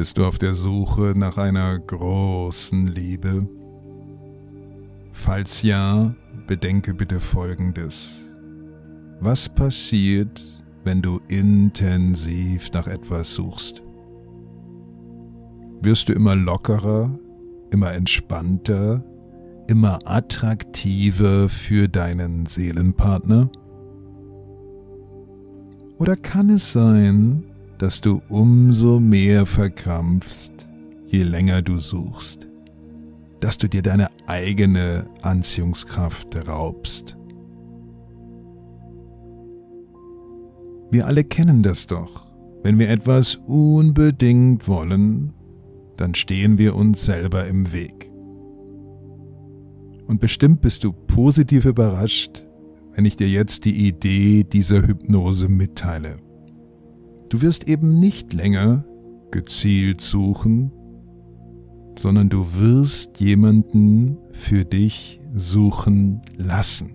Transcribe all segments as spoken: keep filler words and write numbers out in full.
Bist du auf der Suche nach einer großen Liebe? Falls ja, bedenke bitte Folgendes. Was passiert, wenn du intensiv nach etwas suchst? Wirst du immer lockerer, immer entspannter, immer attraktiver für deinen Seelenpartner? Oder kann es sein, dass du umso mehr verkrampfst, je länger du suchst, dass du dir deine eigene Anziehungskraft raubst? Wir alle kennen das doch. Wenn wir etwas unbedingt wollen, dann stehen wir uns selber im Weg. Und bestimmt bist du positiv überrascht, wenn ich dir jetzt die Idee dieser Hypnose mitteile. Du wirst eben nicht länger gezielt suchen, sondern du wirst jemanden für dich suchen lassen.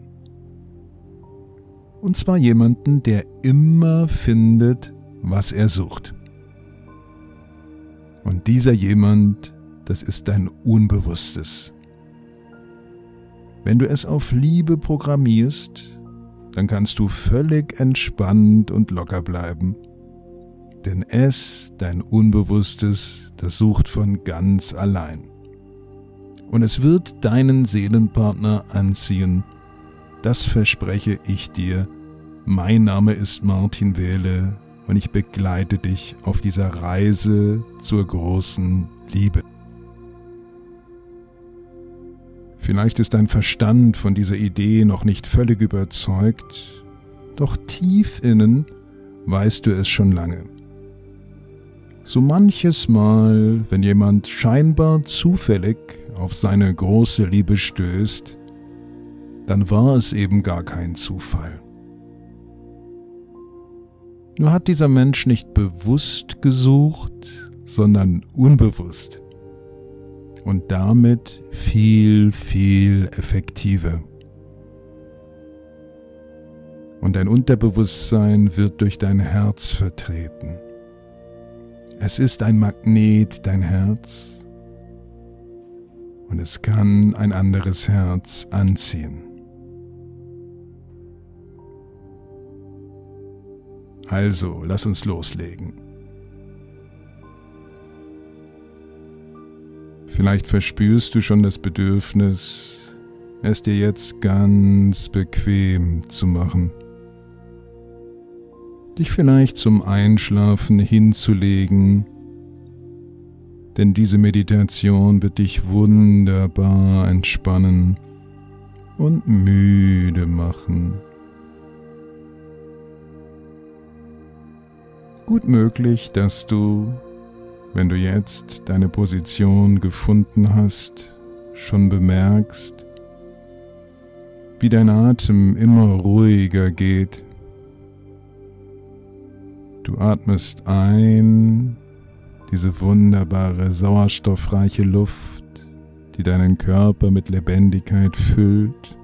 Und zwar jemanden, der immer findet, was er sucht. Und dieser jemand, das ist dein Unbewusstes. Wenn du es auf Liebe programmierst, dann kannst du völlig entspannt und locker bleiben. Denn es, dein Unbewusstes, das sucht von ganz allein. Und es wird deinen Seelenpartner anziehen. Das verspreche ich dir. Mein Name ist Martin Wähle und ich begleite dich auf dieser Reise zur großen Liebe. Vielleicht ist dein Verstand von dieser Idee noch nicht völlig überzeugt, doch tief innen weißt du es schon lange. So manches Mal, wenn jemand scheinbar zufällig auf seine große Liebe stößt, dann war es eben gar kein Zufall. Nur hat dieser Mensch nicht bewusst gesucht, sondern unbewusst. Und damit viel, viel effektiver. Und dein Unterbewusstsein wird durch dein Herz vertreten. Es ist ein Magnet, dein Herz, und es kann ein anderes Herz anziehen. Also, lass uns loslegen. Vielleicht verspürst du schon das Bedürfnis, es dir jetzt ganz bequem zu machen. Dich vielleicht zum Einschlafen hinzulegen, denn diese Meditation wird dich wunderbar entspannen und müde machen. Gut möglich, dass du, wenn du jetzt deine Position gefunden hast, schon bemerkst, wie dein Atem immer ruhiger geht. Du atmest ein, diese wunderbare sauerstoffreiche Luft, die deinen Körper mit Lebendigkeit füllt,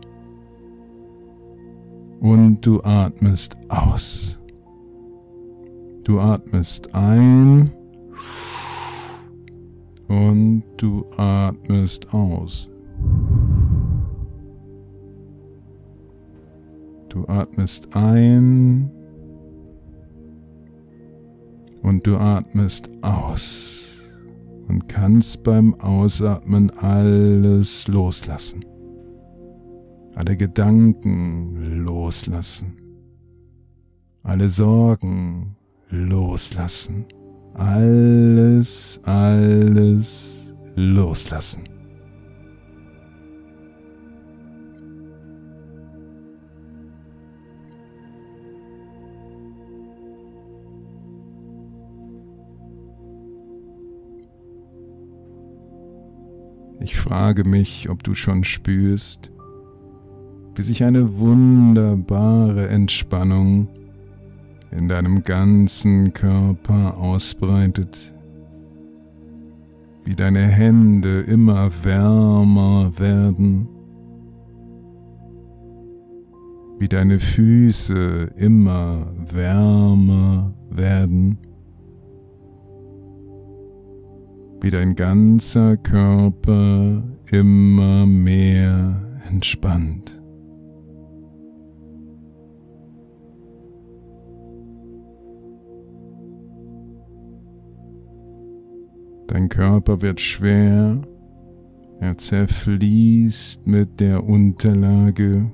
und du atmest aus. Du atmest ein und du atmest aus. Du atmest ein und du atmest aus und kannst beim Ausatmen alles loslassen. Alle Gedanken loslassen. Alle Sorgen loslassen. Alles, alles loslassen. Ich frage mich, ob du schon spürst, wie sich eine wunderbare Entspannung in deinem ganzen Körper ausbreitet, wie deine Hände immer wärmer werden, wie deine Füße immer wärmer werden, wie dein ganzer Körper immer mehr entspannt. Dein Körper wird schwer, er zerfließt mit der Unterlage,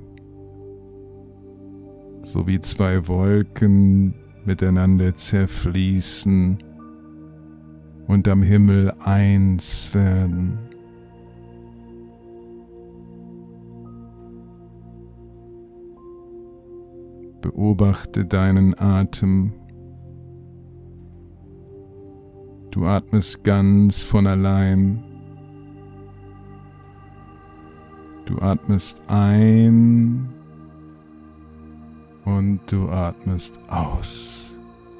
so wie zwei Wolken miteinander zerfließen und am Himmel eins werden. Beobachte deinen Atem. Du atmest ganz von allein. Du atmest ein und du atmest aus.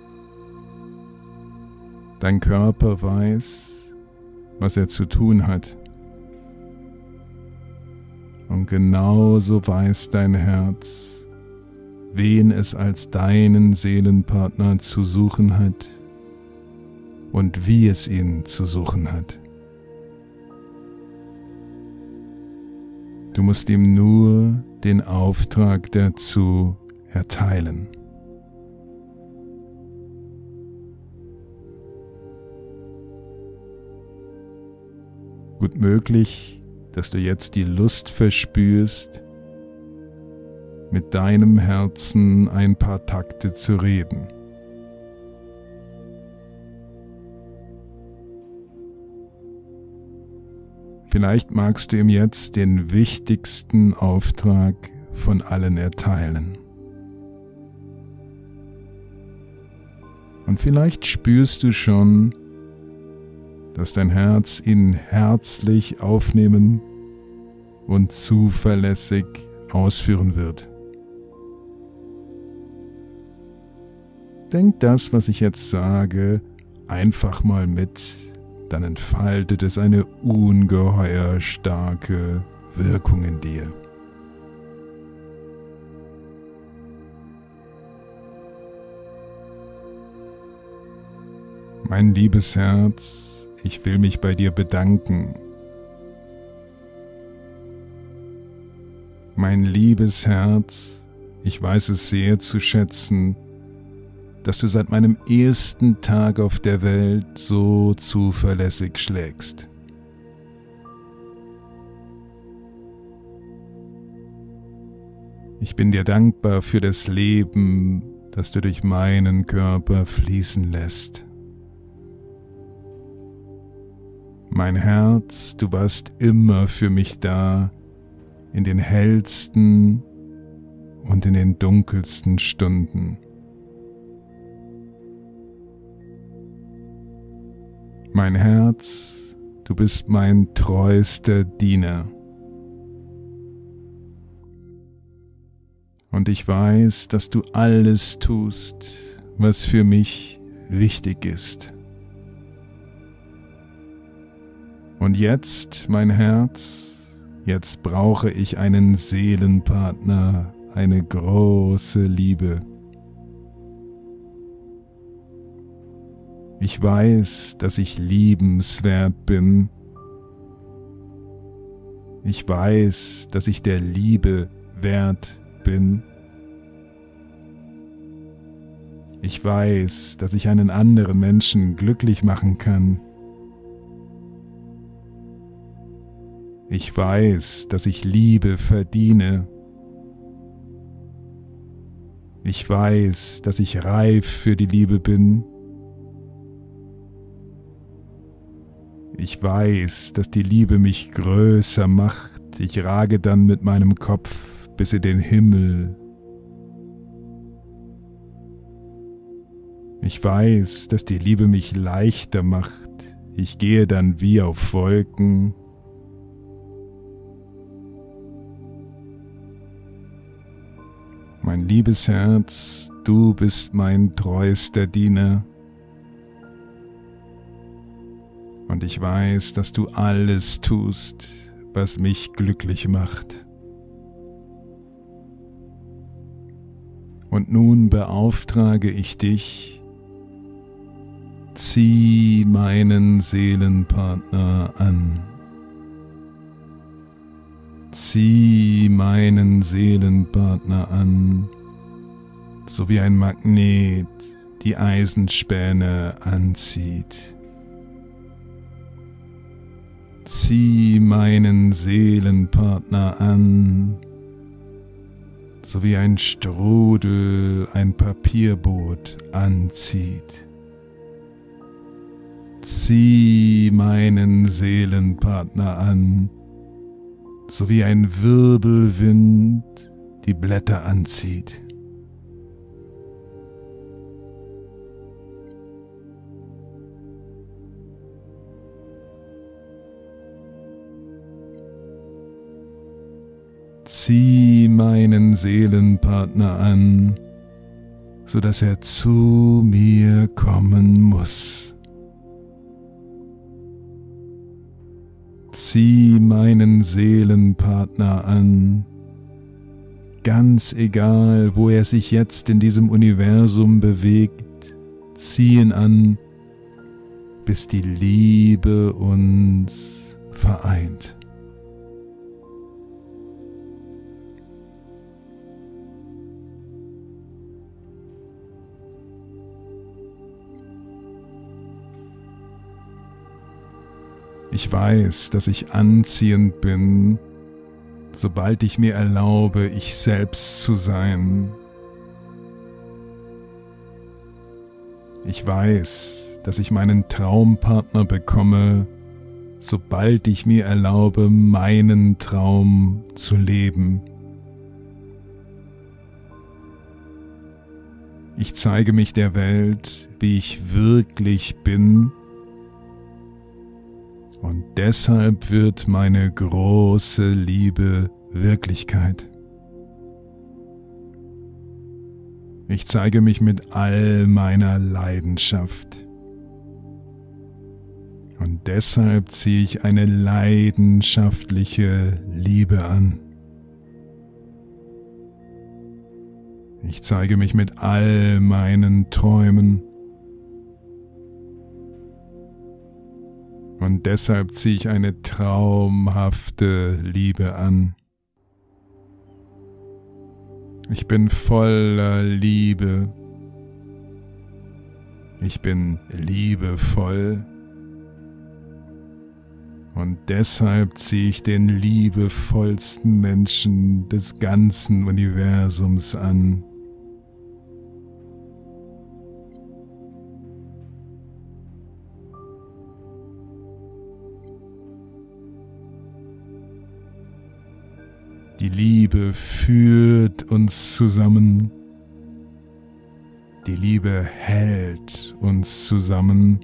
Dein Körper weiß, was er zu tun hat. Und genauso weiß dein Herz, wen es als deinen Seelenpartner zu suchen hat und wie es ihn zu suchen hat. Du musst ihm nur den Auftrag dazu erteilen. Gut möglich, dass du jetzt die Lust verspürst, mit deinem Herzen ein paar Takte zu reden. Vielleicht magst du ihm jetzt den wichtigsten Auftrag von allen erteilen. Und vielleicht spürst du schon, dass dein Herz ihn herzlich aufnehmen und zuverlässig ausführen wird. Denk das, was ich jetzt sage, einfach mal mit, dann entfaltet es eine ungeheuer starke Wirkung in dir. Mein liebes Herz, ich will mich bei dir bedanken. Mein liebes Herz, ich weiß es sehr zu schätzen, dass du seit meinem ersten Tag auf der Welt so zuverlässig schlägst. Ich bin dir dankbar für das Leben, das du durch meinen Körper fließen lässt. Mein Herz, du warst immer für mich da, in den hellsten und in den dunkelsten Stunden. Mein Herz, du bist mein treuster Diener. Und ich weiß, dass du alles tust, was für mich wichtig ist. Und jetzt, mein Herz, jetzt brauche ich einen Seelenpartner, eine große Liebe. Ich weiß, dass ich liebenswert bin. Ich weiß, dass ich der Liebe wert bin. Ich weiß, dass ich einen anderen Menschen glücklich machen kann. Ich weiß, dass ich Liebe verdiene. Ich weiß, dass ich reif für die Liebe bin. Ich weiß, dass die Liebe mich größer macht. Ich rage dann mit meinem Kopf bis in den Himmel. Ich weiß, dass die Liebe mich leichter macht. Ich gehe dann wie auf Wolken. Mein liebes Herz, du bist mein treuster Diener. Und ich weiß, dass du alles tust, was mich glücklich macht. Und nun beauftrage ich dich, Zieh meinen Seelenpartner an. Zieh meinen Seelenpartner an, so wie ein Magnet die Eisenspäne anzieht. Zieh meinen Seelenpartner an, so wie ein Strudel ein Papierboot anzieht. Zieh meinen Seelenpartner an, so wie ein Wirbelwind die Blätter anzieht. Zieh meinen Seelenpartner an, so dass er zu mir kommen muss. Zieh meinen Seelenpartner an, ganz egal, wo er sich jetzt in diesem Universum bewegt, zieh ihn an, bis die Liebe uns vereint. Ich weiß, dass ich anziehend bin, sobald ich mir erlaube, ich selbst zu sein. Ich weiß, dass ich meinen Traumpartner bekomme, sobald ich mir erlaube, meinen Traum zu leben. Ich zeige mich der Welt, wie ich wirklich bin, und deshalb wird meine große Liebe Wirklichkeit. Ich zeige mich mit all meiner Leidenschaft. Und deshalb ziehe ich eine leidenschaftliche Liebe an. Ich zeige mich mit all meinen Träumen. Und deshalb ziehe ich eine traumhafte Liebe an. Ich bin voller Liebe. Ich bin liebevoll. Und deshalb ziehe ich den liebevollsten Menschen des ganzen Universums an. Die Liebe führt uns zusammen. Die Liebe hält uns zusammen.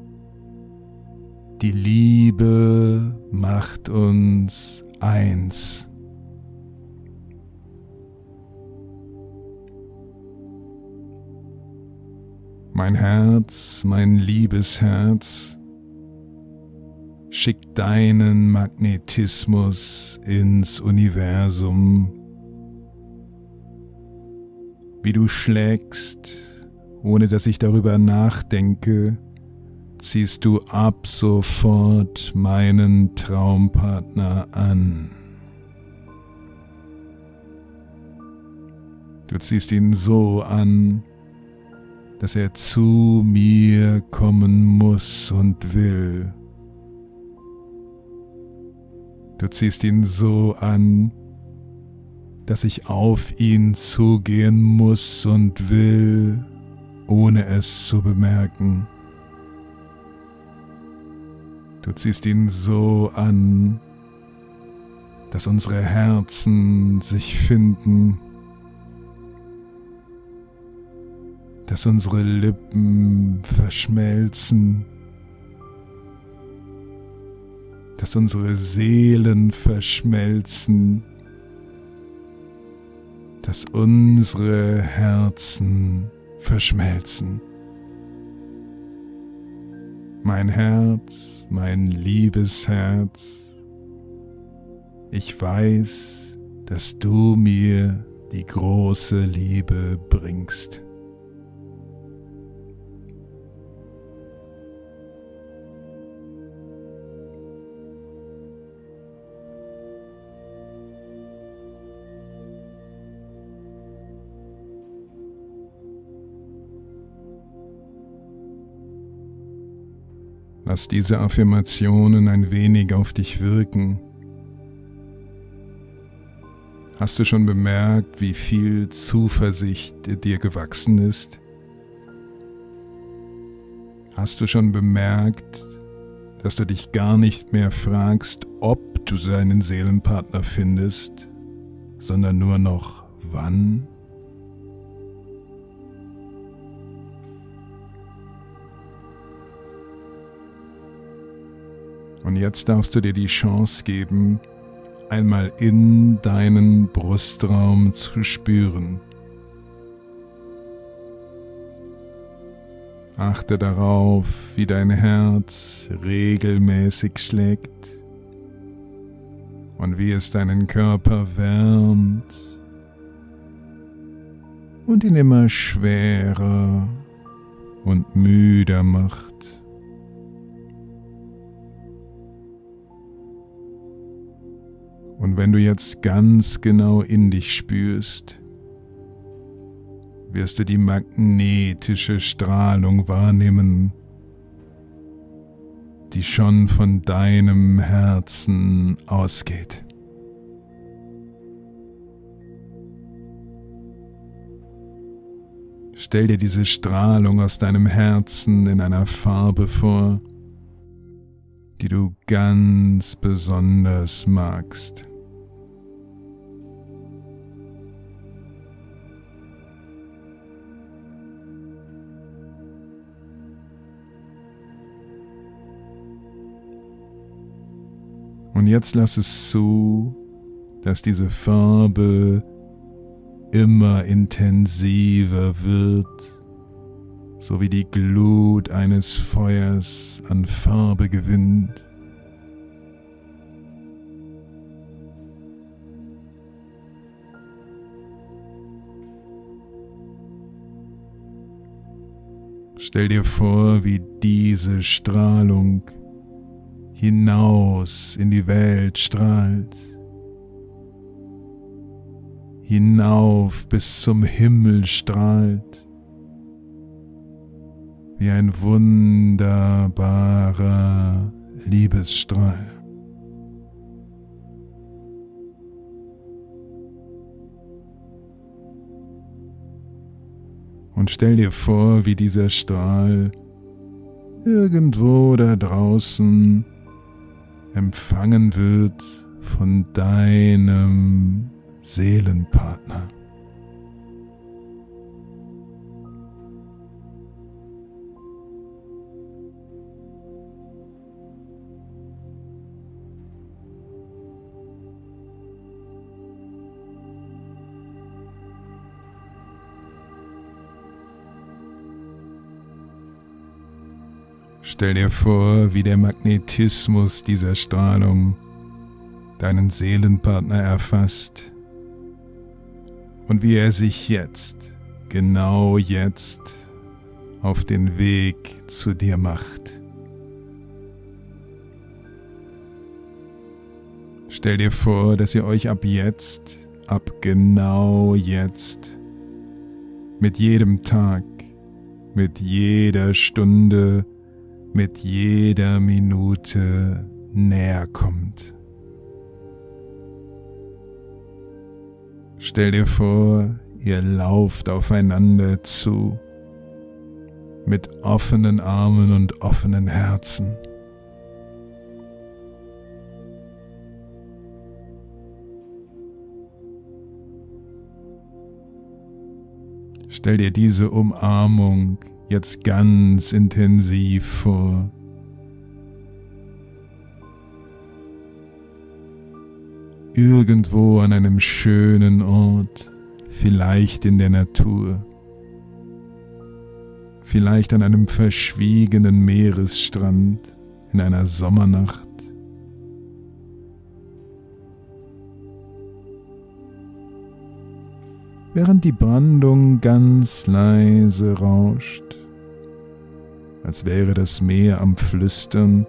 Die Liebe macht uns eins. Mein Herz, mein liebes Herz, schick deinen Magnetismus ins Universum. Wie du schlägst, ohne dass ich darüber nachdenke, ziehst du ab sofort meinen Traumpartner an. Du ziehst ihn so an, dass er zu mir kommen muss und will. Du ziehst ihn so an, dass ich auf ihn zugehen muss und will, ohne es zu bemerken. Du ziehst ihn so an, dass unsere Herzen sich finden, dass unsere Lippen verschmelzen, dass unsere Seelen verschmelzen, dass unsere Herzen verschmelzen. Mein Herz, mein liebes Herz, ich weiß, dass du mir die große Liebe bringst. Lass diese Affirmationen ein wenig auf dich wirken. Hast du schon bemerkt, wie viel Zuversicht dir gewachsen ist? Hast du schon bemerkt, dass du dich gar nicht mehr fragst, ob du deinen Seelenpartner findest, sondern nur noch wann? Und jetzt darfst du dir die Chance geben, einmal in deinen Brustraum zu spüren. Achte darauf, wie dein Herz regelmäßig schlägt und wie es deinen Körper wärmt und ihn immer schwerer und müder macht. Und wenn du jetzt ganz genau in dich spürst, wirst du die magnetische Strahlung wahrnehmen, die schon von deinem Herzen ausgeht. Stell dir diese Strahlung aus deinem Herzen in einer Farbe vor, die du ganz besonders magst. Und jetzt lass es zu, dass diese Farbe immer intensiver wird, so wie die Glut eines Feuers an Farbe gewinnt. Stell dir vor, wie diese Strahlung hinaus in die Welt strahlt, hinauf bis zum Himmel strahlt, wie ein wunderbarer Liebesstrahl. Und stell dir vor, wie dieser Strahl irgendwo da draußen empfangen wird von deinem Seelenpartner. Stell dir vor, wie der Magnetismus dieser Strahlung deinen Seelenpartner erfasst und wie er sich jetzt, genau jetzt, auf den Weg zu dir macht. Stell dir vor, dass ihr euch ab jetzt, ab genau jetzt, mit jedem Tag, mit jeder Stunde, mit jeder Minute näher kommt. Stell dir vor, ihr lauft aufeinander zu, mit offenen Armen und offenen Herzen. Stell dir diese Umarmung jetzt ganz intensiv vor. Irgendwo an einem schönen Ort, vielleicht in der Natur, vielleicht an einem verschwiegenen Meeresstrand in einer Sommernacht. Während die Brandung ganz leise rauscht, als wäre das Meer am Flüstern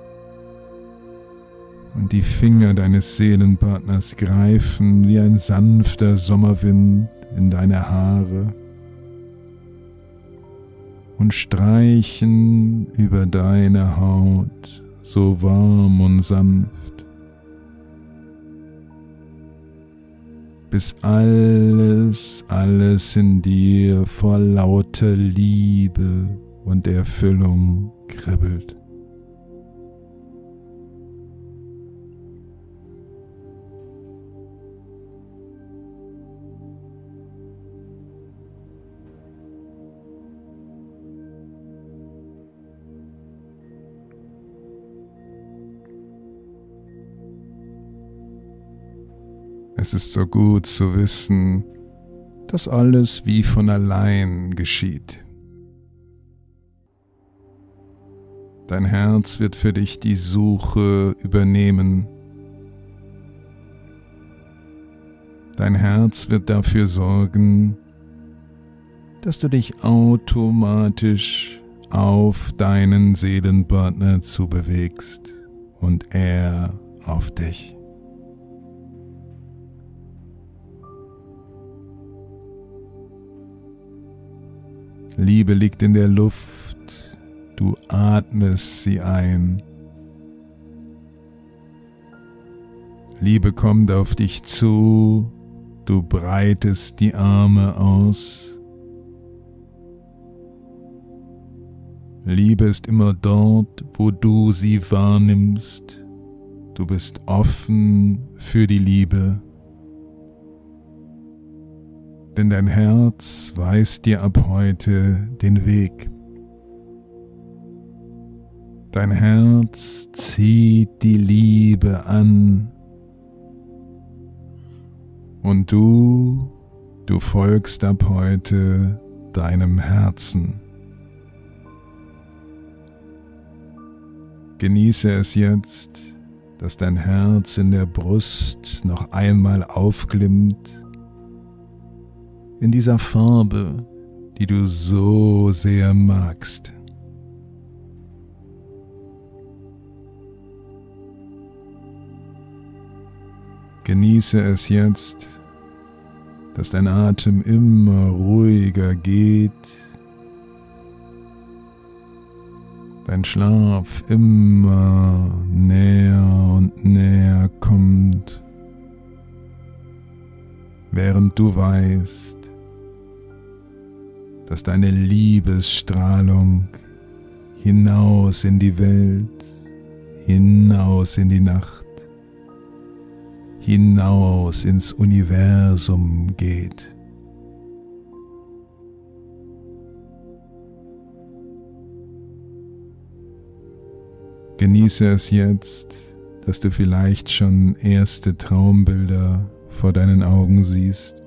und die Finger deines Seelenpartners greifen wie ein sanfter Sommerwind in deine Haare. und streichen über deine Haut so warm und sanft, bis alles, alles in dir vor lauter Liebe und Erfüllung kribbelt. Es ist so gut zu wissen, dass alles wie von allein geschieht. Dein Herz wird für dich die Suche übernehmen. Dein Herz wird dafür sorgen, dass du dich automatisch auf deinen Seelenpartner zubewegst und er auf dich. Liebe liegt in der Luft, du atmest sie ein. Liebe kommt auf dich zu, du breitest die Arme aus. Liebe ist immer dort, wo du sie wahrnimmst. Du bist offen für die Liebe. Denn dein Herz weist dir ab heute den Weg. Dein Herz zieht die Liebe an. Und du, du folgst ab heute deinem Herzen. Genieße es jetzt, dass dein Herz in der Brust noch einmal aufglimmt, in dieser Farbe, die du so sehr magst. Genieße es jetzt, dass dein Atem immer ruhiger geht, dein Schlaf immer näher und näher kommt, während du weißt, dass deine Liebesstrahlung hinaus in die Welt, hinaus in die Nacht, hinaus ins Universum geht. Genieße es jetzt, dass du vielleicht schon erste Traumbilder vor deinen Augen siehst.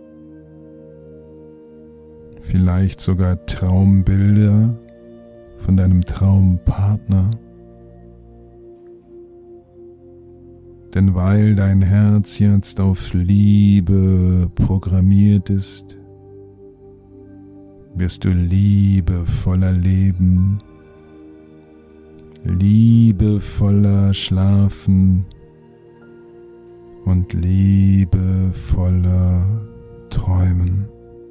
Vielleicht sogar Traumbilder von deinem Traumpartner. Denn weil dein Herz jetzt auf Liebe programmiert ist, wirst du liebevoller leben, liebevoller schlafen und liebevoller träumen.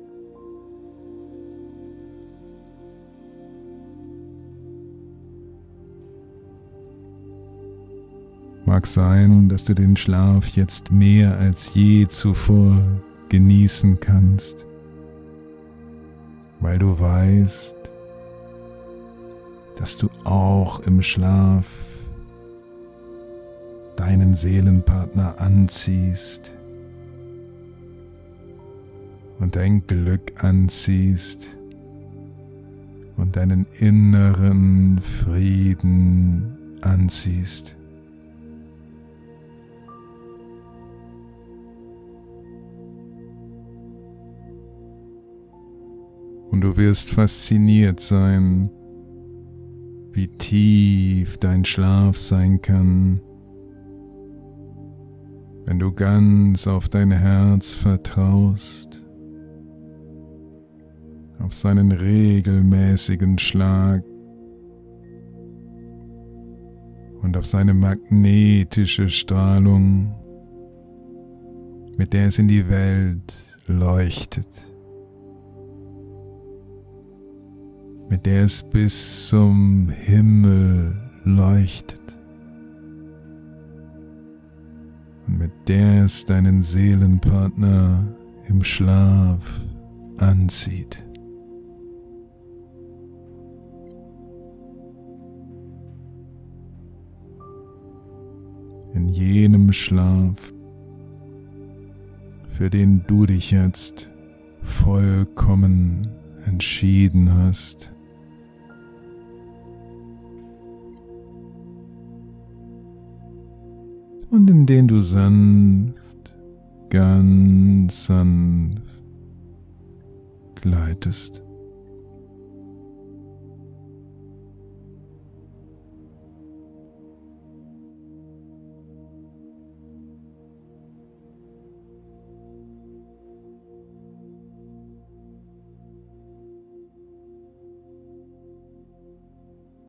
Mag sein, dass du den Schlaf jetzt mehr als je zuvor genießen kannst, weil du weißt, dass du auch im Schlaf deinen Seelenpartner anziehst und dein Glück anziehst und deinen inneren Frieden anziehst. Und du wirst fasziniert sein, wie tief dein Schlaf sein kann, wenn du ganz auf dein Herz vertraust, auf seinen regelmäßigen Schlag und auf seine magnetische Strahlung, mit der es in die Welt leuchtet. mit der es bis zum Himmel leuchtet und mit der es deinen Seelenpartner im Schlaf anzieht. In jenem Schlaf, für den du dich jetzt vollkommen entschieden hast. Und in den du sanft, ganz sanft gleitest.